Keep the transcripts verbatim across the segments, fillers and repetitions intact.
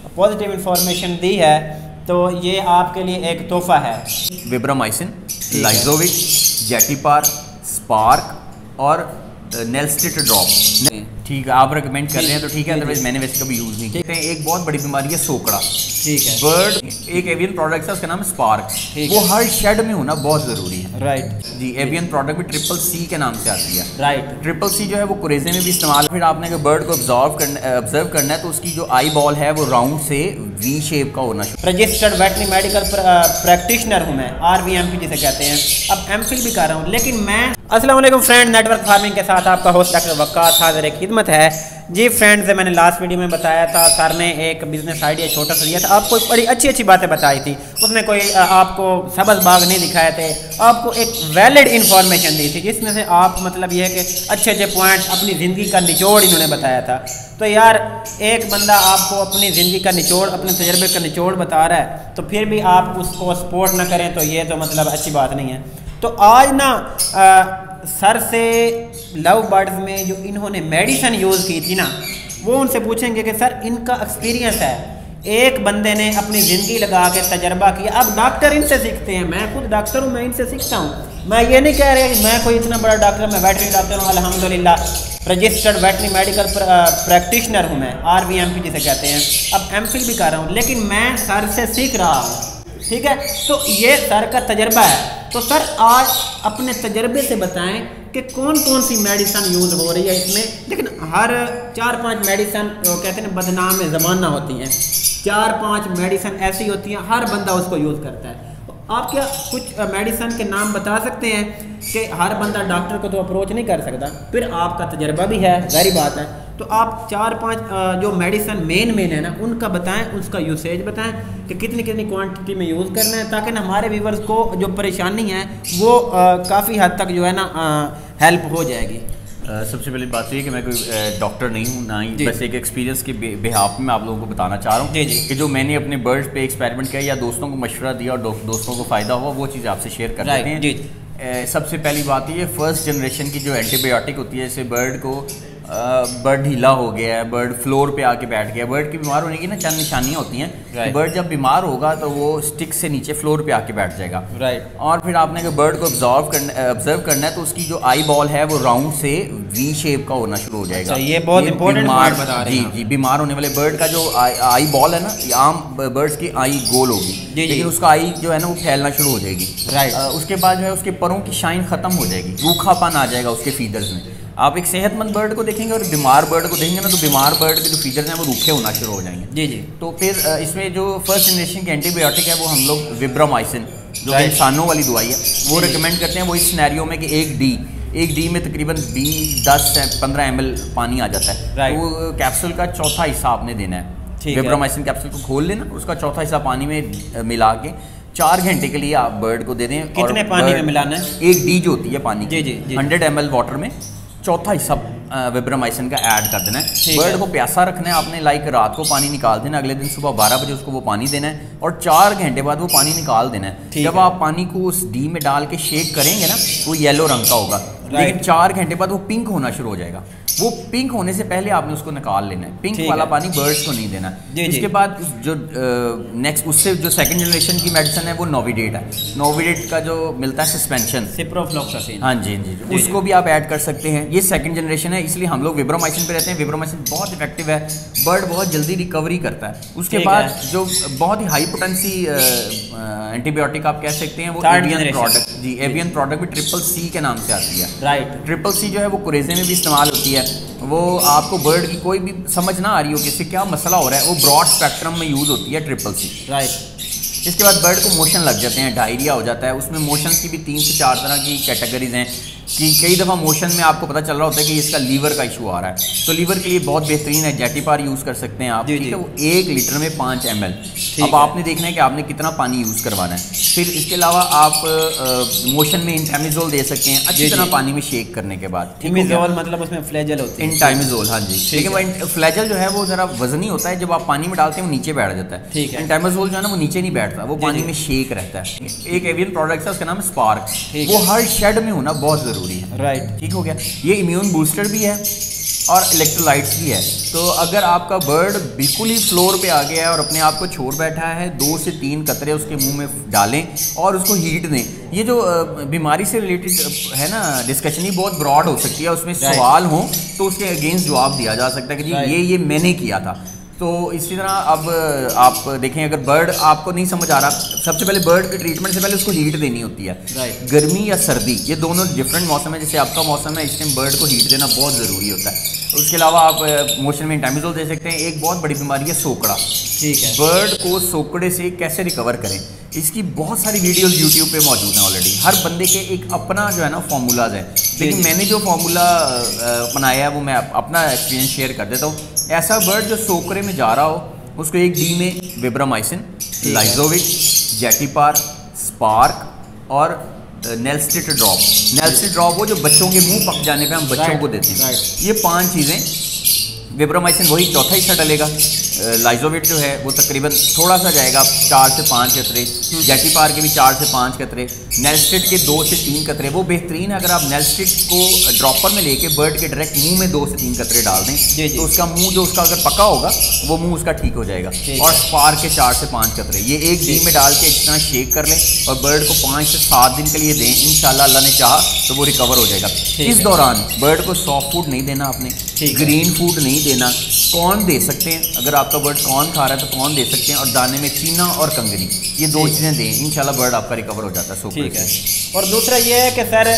Positive information दी है, तो ये आपके लिए एक तोहफा है। विब्रामाइसिन, लाइजोविक, जेटिपार, स्पार्क और नेल्स्टिट ड्रॉप। ठीक है, आप रिकमेंड कर रहे हैं तो ठीक है, अदरवाइज मैंने वैसे कभी यूज़ नहीं किया। एक बहुत बड़ी बीमारी है सोकड़ा। ठीक है। बर्ड एक एवियन प्रोडक्ट है, उसका नाम है स्पार्क। वो हर शेड में होना बहुत ज़रूरी है। राइट जी, एवियन प्रोडक्ट भी ट्रिपल सी के नाम से आती है। राइट। ट्रिपल सी जो है वो कुरेजे में भी इस्तेमाल। फिर आपने अगर बर्ड को ऑब्जर्व करना ऑब्जर्व करना है तो उसकी जो आई बॉल है वो राउंड से वी शेप का होना चाहिए। रजिस्टर्ड वेटनरी मेडिकल प्रैक्टिशनर हूँ मैं, आर वी एम पी जिसे कहते हैं। अब एम फिल भी कर रहा हूँ, लेकिन मैं अस्सलाम वालेकुम फ्रेंड, नेटवर्क फार्मिंग के साथ आपका होस्ट डॉक्टर वक्कास हाज़िर खिदमत है। जी फ्रेंड्स, मैंने लास्ट वीडियो में बताया था, सर ने एक बिज़नेस आइडिया छोटा सा दिया था, आपको बड़ी अच्छी अच्छी बातें बताई थी। उसने कोई आपको सबज बाग नहीं दिखाए थे, आपको एक वैलिड इन्फॉर्मेशन दी थी, जिसमें से आप मतलब ये है कि अच्छे अच्छे पॉइंट्स अपनी ज़िंदगी का निचोड़ इन्होंने बताया था। तो यार, एक बंदा आपको अपनी ज़िंदगी का निचोड़, अपने तजर्बे का निचोड़ बता रहा है, तो फिर भी आप उसको सपोर्ट ना करें तो ये तो मतलब अच्छी बात नहीं है। तो आज ना आ, सर से लव बर्ड्स में जो इन्होंने मेडिसिन यूज़ की थी ना, वो उनसे पूछेंगे कि सर इनका एक्सपीरियंस है, एक बंदे ने अपनी ज़िंदगी लगा के तजर्बा किया। अब डॉक्टर इनसे सीखते हैं, मैं खुद डॉक्टर हूँ, मैं इनसे सीखता हूँ। मैं ये नहीं कह रहा कि मैं कोई इतना बड़ा डॉक्टर, मैं वेटनरी डॉक्टर हूँ, अल्हम्दुलिल्लाह रजिस्टर्ड वेटनरी मेडिकल प्रैक्टिशनर हूँ मैं, आर वी एम पी जिसे कहते हैं। अब एम फिल भी कर रहा हूँ, लेकिन मैं सर से सीख रहा हूँ। ठीक है, तो ये सर का तजर्बा है। तो सर आज अपने तजर्बे से बताएं कि कौन कौन सी मेडिसिन यूज़ हो रही है इसमें। लेकिन हर चार पांच मेडिसिन कहते हैं बदनाम ज़माना होती हैं, चार पांच मेडिसिन ऐसी होती हैं हर बंदा उसको यूज़ करता है। तो आप क्या कुछ मेडिसिन के नाम बता सकते हैं कि हर बंदा डॉक्टर को तो अप्रोच नहीं कर सकता, फिर आपका तजर्बा भी है, जारी बात है। तो आप चार पांच जो मेडिसिन मेन मेन है ना, उनका बताएं, उसका यूसेज बताएं कि कितनी कितनी क्वांटिटी में यूज़ करना है, ताकि ना हमारे व्यूवर्स को जो परेशानी है वो काफ़ी हद तक जो है ना हेल्प हो जाएगी। Uh, सबसे पहली बात तो ये कि मैं कोई डॉक्टर नहीं हूँ, ना ही बस एक एक्सपीरियंस के बिहाफ में आप लोगों को बताना चाह रहा हूँ कि जो मैंने अपने बर्ड्स पे एक्सपेरिमेंट किया या दोस्तों को मशवरा दिया और दो, दोस्तों को फ़ायदा हुआ, वो चीज़ आपसे शेयर कर देते हैं। uh, सबसे पहली बात ये, फर्स्ट जनरेशन की जो एंटीबायोटिक होती है, जैसे बर्ड को बर्ड ढीला हो गया है, बर्ड फ्लोर पे आके बैठ गया, बर्ड की बीमार होने की ना चंद निशानियाँ होती हैं। right. बर्ड जब बीमार होगा तो वो स्टिक से नीचे फ्लोर पे आके बैठ जाएगा। Right right. और फिर आपने अगर बर्ड को ऑब्जर्व करना ऑब्जर्व करना है तो उसकी जो आई बॉल है वो राउंड से वी शेप का होना शुरू हो जाएगा। ये बहुत इंपॉर्टेंट बात बता रहे हैं। जी जी, बीमार होने वाले बर्ड का जो आई, आई बॉल है ना, आम बर्ड्स की आई गोल होगी, लेकिन उसका आई जो है ना वो फैलना शुरू हो जाएगी। Right right. उसके बाद जो है उसके परों की शाइन खत्म हो जाएगी, रूखापन आ जाएगा उसके फीदर्स में। आप एक सेहतमंद बर्ड को देखेंगे और बीमार बर्ड को देखेंगे ना, तो बीमार बर्ड के जो फीचर्स हैं वो रूखे होना शुरू हो जाएंगे। जी जी। तो फिर इसमें जो फर्स्ट जनरेशन की एंटीबायोटिक है वो हम लोग विब्रामाइसिन, जो इंसानों वाली दवाई है, वो रिकमेंड करते हैं। वो इस सिनेरियो में कि एक डी एक डी में तकरीबन बीस दस पंद्रह एम एल पानी आ जाता है। right. तो वो कैप्सूल का चौथा हिस्सा आपने देना है। विब्रामाइसिन कैप्सूल को खोल लेना, उसका चौथा हिस्सा पानी में मिला के चार घंटे के लिए आप बर्ड को दे दें। कितने पानी में मिलाना है? एक डी जो होती है पानी की, हंड्रेड एम एल वाटर में चौथा हिस्सा विब्रामाइसिन का ऐड कर देना है। बर्ड को प्यासा रखना है आपने, लाइक रात को पानी निकाल देना, अगले दिन सुबह बारह बजे उसको वो पानी देना है और चार घंटे बाद वो पानी निकाल देना है। जब आप पानी को उस डी में डाल के शेक करेंगे ना, वो येलो रंग का होगा, लेकिन चार घंटे बाद वो पिंक होना शुरू हो जाएगा। वो पिंक होने से पहले आपने उसको निकाल लेना है। पिंक वाला पानी बर्ड्स को नहीं देना। इसके बाद जो नेक्स्ट उससे जो सेकंड जनरेशन की मेडिसिन है वो नोविडेट है। नोविडेट का जो मिलता है सस्पेंशन, सिप्रोफ्लॉक्सासिन, हाँ जी जी, उसको भी आप ऐड कर सकते हैं। ये सेकंड जनरेशन है, इसलिए हम लोग विब्रामाइसिन पे रहते हैं। विब्रामाइसिन बहुत इफेक्टिव है, बर्ड बहुत जल्दी रिकवरी करता है। उसके बाद जो बहुत ही हाई पोटेंसी एंटीबायोटिक आप कह सकते हैं वो एवियन प्रोडक्ट, जी एवियन प्रोडक्ट भी ट्रिपल सी के नाम से आती है। राइट, ट्रिपल सी जो है वो कुरेजे में भी इस्तेमाल होती है। वो आपको बर्ड की कोई भी समझ ना आ रही हो कि इससे क्या मसला हो रहा है, वो ब्रॉड स्पेक्ट्रम में यूज़ होती है ट्रिपल सी। राइट। इसके बाद बर्ड को मोशन लग जाते हैं, डायरिया हो जाता है। उसमें मोशंस की भी तीन से चार तरह की कैटेगरीज हैं कि कई दफ़ा मोशन में आपको पता चल रहा होता है कि इसका लीवर का इशू आ रहा है, तो लीवर के लिए बहुत बेहतरीन है, जेटिपार यूज़ कर सकते हैं आप। ठीक है, वो एक लीटर में पाँच एम एल। अब आपने देखना है कि आपने कितना पानी यूज़ करवाना है। फिर इसके अलावा आप आ, मोशन में इंटाइमिजोल दे सकते हैं अच्छी तरह पानी में शेक करने के बाद। इंटाइमिजोल मतलब उसमें फ्लैजल होती है। इंटाइमिजोल, हाँ जी, लेकिन वो फ्लैजल जो है वो ज़रा वजनी होता है, जब आप पानी में डालते हैं वो नीचे बैठ जाता है। ठीक है, इंटाइमिजोल जो है ना वो नीचे नहीं बैठता, वो पानी में शेक रहता है। एक एवियन प्रोडक्ट है, उसका नाम है स्पार्क, वो हर शेड में होना बहुत ज़रूरी है। राइट, ठीक हो गया। ये इम्यून बूस्टर भी है, और इलेक्ट्रोलाइट्स भी है। तो अगर आपका बर्ड बिल्कुल ही फ्लोर पे आ गया है और अपने आप को छोड़ बैठा है, दो से तीन कतरे उसके मुंह में डालें और उसको हीट दें। ये जो बीमारी से रिलेटेड है ना डिस्कशन, ही बहुत ब्रॉड हो सकती है, उसमें सवाल हो तो उसके अगेंस्ट जवाब दिया जा सकता है कि जी ये ये मैंने किया था। तो इसी तरह अब आप देखें, अगर बर्ड आपको नहीं समझ आ रहा, सबसे पहले बर्ड के ट्रीटमेंट से पहले उसको हीट देनी होती है। राइट। गर्मी या सर्दी, ये दोनों डिफरेंट मौसम है। जैसे आपका मौसम है, इस टाइम बर्ड को हीट देना बहुत ज़रूरी होता है। उसके अलावा आप मोशन में एंटामिजोल दे सकते हैं। एक बहुत बड़ी बीमारी है सोकड़ा। ठीक है। बर्ड को सोकड़े से कैसे रिकवर करें, इसकी बहुत सारी वीडियोस यूट्यूब पे मौजूद हैं ऑलरेडी। हर बंदे के एक अपना जो है ना फार्मूलाज है, लेकिन मैंने जो फार्मूला बनाया है वो मैं अपना एक्सपीरियंस शेयर कर देता हूँ। ऐसा बर्ड जो सोकड़े में जा रहा हो, उसको एक डी में विब्रामाइसिन, लाइजोविट, जैटिपार, स्पार्क और नेल्स्टिट ड्रॉप। नेल्स्टिट ड्रॉप वो जो बच्चों के मुंह पक जाने पे हम बच्चों को देते हैं। ये पांच चीज़ें। विब्रामाइसिन वही चौथा हिस्सा डलेगा। लाइजोविट जो है वो तकरीबन थोड़ा सा जाएगा, चार से पाँच कतरे। जैटिपार के भी चार से पाँच कतरे। नेल्स्टिट के दो से तीन कतरे। वो बेहतरीन है, अगर आप नेल्स्टिट को ड्रॉपर में लेके बर्ड के डायरेक्ट मुंह में दो से तीन कतरे डाल दें तो उसका मुंह जो उसका अगर पका होगा वो मुंह उसका ठीक हो जाएगा। और स्पार्क के चार से पाँच कतरे ये एक डी में डाल के इस तरह शेक कर लें और बर्ड को पाँच से सात दिन के लिए दें। इंशाल्लाह अल्लाह ने चाहा तो वो रिकवर हो जाएगा। इस दौरान बर्ड को सॉफ्ट फूड नहीं देना, आपने ग्रीन फूड नहीं देना। कॉर्न दे सकते हैं, अगर आपका बर्ड कॉर्न खा रहा है तो कॉर्न दे सकते हैं, और दाने में चीना और कंगनी, ये दो चीज़ें दें। इंशाल्लाह बर्ड आपका रिकवर हो जाता है। ठीक है। और दूसरा ये है कि सर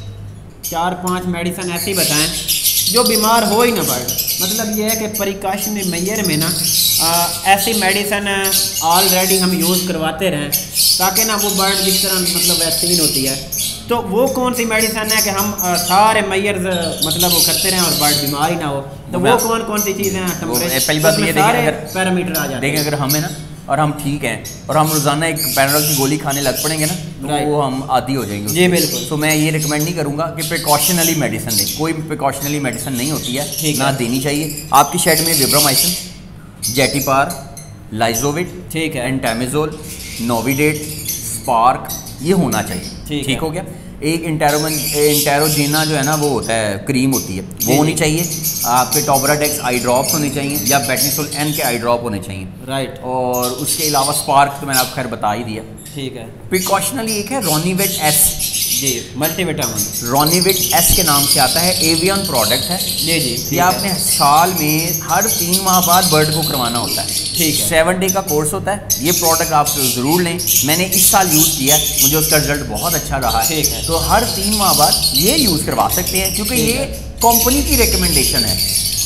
चार पांच मेडिसिन ऐसी बताएं जो बीमार हो ही ना बर्ड। मतलब ये है कि प्रिकॉशनरी मेजर में ना आ, ऐसी मेडिसिन ऑलरेडी हम यूज़ करवाते रहें ताकि ना वो बर्ड जिस तरह मतलब वैक्सीन होती है, तो वो कौन सी मेडिसिन है कि हम आ, सारे मैयर मतलब वो करते रहें और बर्ड बीमार ही ना हो। तो वो कौन कौन सी चीज़ें हैं? पहली बात ये देखें, अगर पैरामीटर आ जाते देखें, अगर हमें ना और हम ठीक हैं और हम रोज़ाना एक पैराडोल की गोली खाने लग पड़ेंगे ना तो वो हम आदी हो जाएंगे। जी बिल्कुल। तो मैं ये रिकमेंड नहीं करूँगा कि प्रिकॉशनली मेडिसिन दें। कोई प्रिकॉशनली मेडिसिन नहीं होती है, ना देनी चाहिए। आपकी शेड में विब्रामाइसिन, जेटिपार, लाइजोविट, ठीक है, एंटामिजोल, नोविडेट, स्पार्क, ये होना चाहिए। ठीक हो गया। एक इंटेरोमन इंटेरोजेना जो है ना वो होता है, क्रीम होती है, वो होनी चाहिए। आपके टॉबराडेक्स आई ड्रॉप्स होने चाहिए या बेटनीसोल एन के आई ड्रॉप होने चाहिए। राइट। और उसके अलावा स्पार्क तो मैंने आपको खैर बता ही दिया। ठीक है। प्रिकॉशनली एक है रोनिवेट एस, जी मल्टीविटामिन, रोनिवेट एस के नाम से आता है, एवियन प्रोडक्ट है। जी जी। ये आपने साल में हर तीन माह बाद बर्ड को करवाना होता है। ठीक है। सेवन डे का कोर्स होता है। ये प्रोडक्ट आप ज़रूर लें। मैंने इस साल यूज़ किया है, मुझे उसका रिजल्ट बहुत अच्छा रहा है। ठीक है। तो हर तीन माह बाद ये यूज़ करवा सकते हैं क्योंकि ये कंपनी की रिकमेंडेशन है।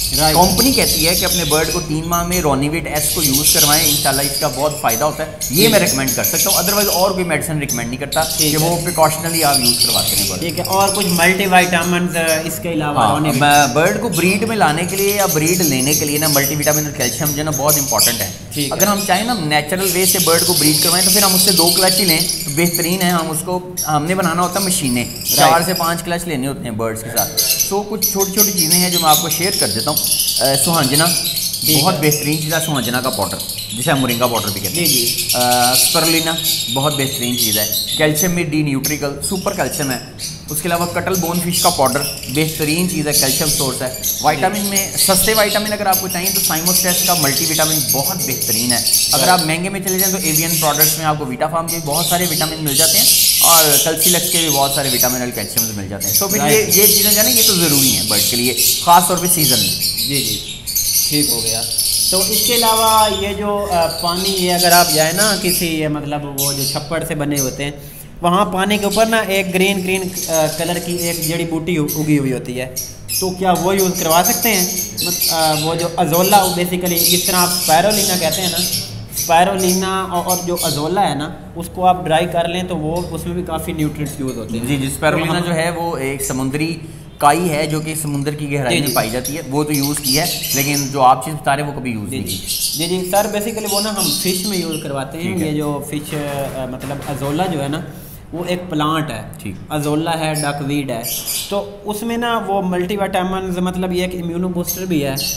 कंपनी कहती है कि अपने बर्ड को तीन माह में रोनिवेट एस को यूज़ करवाएं, इंशाल्लाह इसका बहुत फ़ायदा होता है। ये मैं रिकमेंड कर सकता हूँ, अदरवाइज और कोई मेडिसिन रिकमेंड नहीं करता कि वो प्रिकॉशनली आप यूज़ करवाते हैं बर्ड। ठीक है। और कुछ मल्टीविटामिन इसके अलावा? हाँ, बर्ड को ब्रीड में लाने के लिए या ब्रीड लेने के लिए ना मल्टीविटामिन और कैल्शियम जो है ना बहुत इंपॉर्टेंट है। अगर हम चाहें ना नेचुरल वे से बर्ड को ब्रीड करवाएं तो फिर हम उससे दो क्लच ही लें तो बेहतरीन है। हम उसको हमने बनाना होता है मशीनें, चार से पाँच क्लच लेने होते हैं बर्ड्स के साथ। तो कुछ छोटी छोटी चीज़ें हैं जो मैं आपको शेयर कर देता हूँ। सुहांजना बहुत बेहतरीन चीज़ है, सुहांजना का पाउडर जिसे हम मोरिंगा पाउडर भी कहते हैं। जी जी। स्परुलिना बहुत बेहतरीन चीज़ है। कैल्शियम में डी न्यूट्रिकल सुपर कैल्शियम है। उसके अलावा कटल बोन फिश का पाउडर बेहतरीन चीज़ है, कैल्शियम सोर्स है। विटामिन में सस्ते विटामिन अगर आपको चाहिए तो साइमोस्टेस का मल्टीविटामिन बहुत बेहतरीन है। अगर आप महंगे में चले जाएं तो एवियन प्रोडक्ट्स में आपको विटाफार्म के बहुत सारे विटामिन मिल जाते हैं और कल्सीलक्स के भी बहुत सारे विटामिन और कैल्शियम मिल जाते हैं। तो फिर ये ये चीज़ें जाने ये तो ज़रूरी है बर्ड के लिए, ख़ास तौर पर सीज़न में। जी जी, ठीक हो गया। तो इसके अलावा ये जो आ, पानी ये अगर आप जाए ना किसी मतलब वो जो छप्पड़ से बने होते हैं वहाँ पानी के ऊपर ना एक ग्रीन ग्रीन कलर की एक जड़ी बूटी उगी हुई होती है, तो क्या वो यूज़ करवा सकते हैं? मत, वो जो अजोला बेसिकली जिस तरह आप स्पायरोलिना कहते हैं ना, स्पायरोलिना और जो अजोला है ना उसको आप ड्राई कर लें तो वो उसमें भी काफ़ी न्यूट्रिएंट्स यूज़ होते हैं। जी जी। स्पायरोलिना जो है वो एक समुद्री काई है जो कि समुद्र की गहराई में पाई जाती है, वो तो यूज़ की है, लेकिन जो आप चीज़ बता रहे हैं वो कभी यूज़ नहीं की। जी जी सर, बेसिकली वो ना हम फिश में यूज़ करवाते हैं। ये जो फिश मतलब अजोला जो है ना वो एक प्लांट है, ठीक, अजोला है, डकवीड है, तो उसमें ना वो मल्टीविटामिन मतलब ये एक इम्यूनो बूस्टर भी है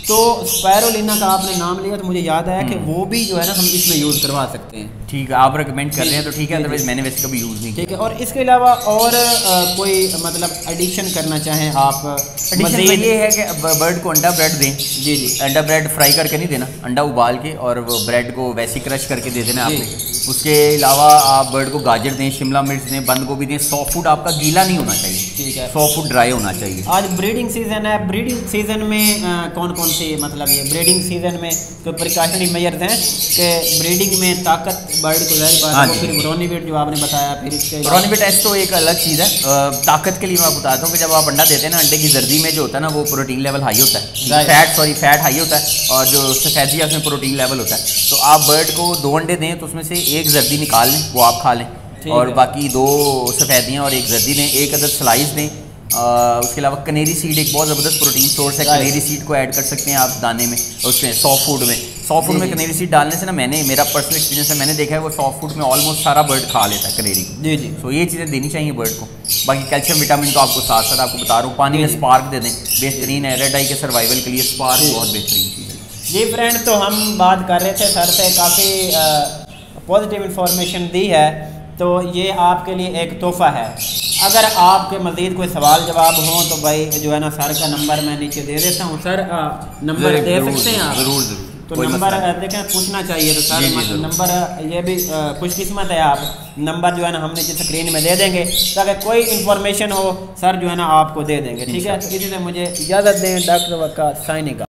तो स्पायरोलिना का आपने नाम लिया तो मुझे याद आया कि वो भी जो है ना हम इसमें यूज़ करवा सकते हैं। ठीक है, आप रिकमेंड कर रहे हैं तो ठीक है, अदरवाइज मैंने वैसे कभी यूज़ नहीं किया। ठीक है, और इसके अलावा और आ, कोई मतलब एडिशन करना चाहें आप? एडिशन ये है कि बर्ड को अंडा ब्रेड दें। जी जी, अंडा ब्रेड फ्राई करके नहीं देना, अंडा उबाल के और वो ब्रेड को वैसे क्रश करके दे देना आपने। उसके अलावा आप बर्ड को गाजर दें, शिमला मिर्च दें, बंद गोभी दें। सॉफ्ट फूड आपका गीला नहीं होना चाहिए, ठीक है, सॉफ्ट फूड ड्राई होना चाहिए। आज ब्रीडिंग सीजन है, ब्रीडिंग सीजन में आ, कौन कौन सी मतलब ये ब्रीडिंग सीजन में कोई प्रिकॉशनरी मेजर्स हैं कि ब्रीडिंग में ताकत बर्ड को ज़ाहिर बात है, फिर ब्रोनीविट जो आपने बताया, फिर इसके ब्रोनीविट टेस्ट तो एक अलग चीज़ है। आ, ताकत के लिए मैं बताता हूँ कि जब आप अंडा देते हैं ना, अंडे की जर्दी में जो होता है ना वो प्रोटीन लेवल हाई होता है, फैट सॉरी फैट हाई होता है, और जो सफेदी है उसमें प्रोटीन लेवल होता है। तो आप बर्ड को दो अंडे दें तो उसमें से एक जर्दी निकाल लें, वो आप खा लें, और बाकी दो सफेदियाँ और एक जर्दी दें। एक अदर स्लाइस दें। Uh, उसके अलावा कनेरी सीड एक बहुत ज़बरदस्त प्रोटीन सोर्स है, कनेरी सीड को ऐड कर सकते हैं आप दाने में, उसमें सॉफ्ट फूड में। सॉफ्ट फूड में कनेरी सीड डालने से ना, मैंने मेरा पर्सनल एक्सपीरियंस है, मैंने देखा है वो सॉफ्ट फूड में ऑलमोस्ट सारा बर्ड खा लेता है कनेरी को। जी जी, तो ये चीज़ें देनी चाहिए बर्ड को। बाकी कैल्शियम विटामिन तो आपको साथ साथ आपको बता रहा हूँ। पानी में स्पार्क दे दें, बेहतरीन है रेड आई के सर्वाइवल के लिए, स्पार्क बहुत बेहतरीन चीज़ है। जी फ्रेंड, तो हम बात कर रहे थे सर से, काफ़ी पॉजिटिव इंफॉर्मेशन दी है, तो ये आपके लिए एक तोहफा है। अगर आपके मज़ीद कोई सवाल जवाब हों तो भाई जो है ना सर का नंबर मैं नीचे दे देता हूँ। सर नंबर दे सकते हैं आप? ज़रूर ज़रूर, तो नंबर देखें, पूछना चाहिए तो सर नंबर, ये भी खुशकिस्मत है आप, नंबर जो है ना हम नीचे स्क्रीन में दे देंगे ताकि कोई इन्फॉर्मेशन हो सर जो है ना आपको दे देंगे। ठीक है, तो इसी से मुझे इजाज़त दें। Doctor Waqqas signing.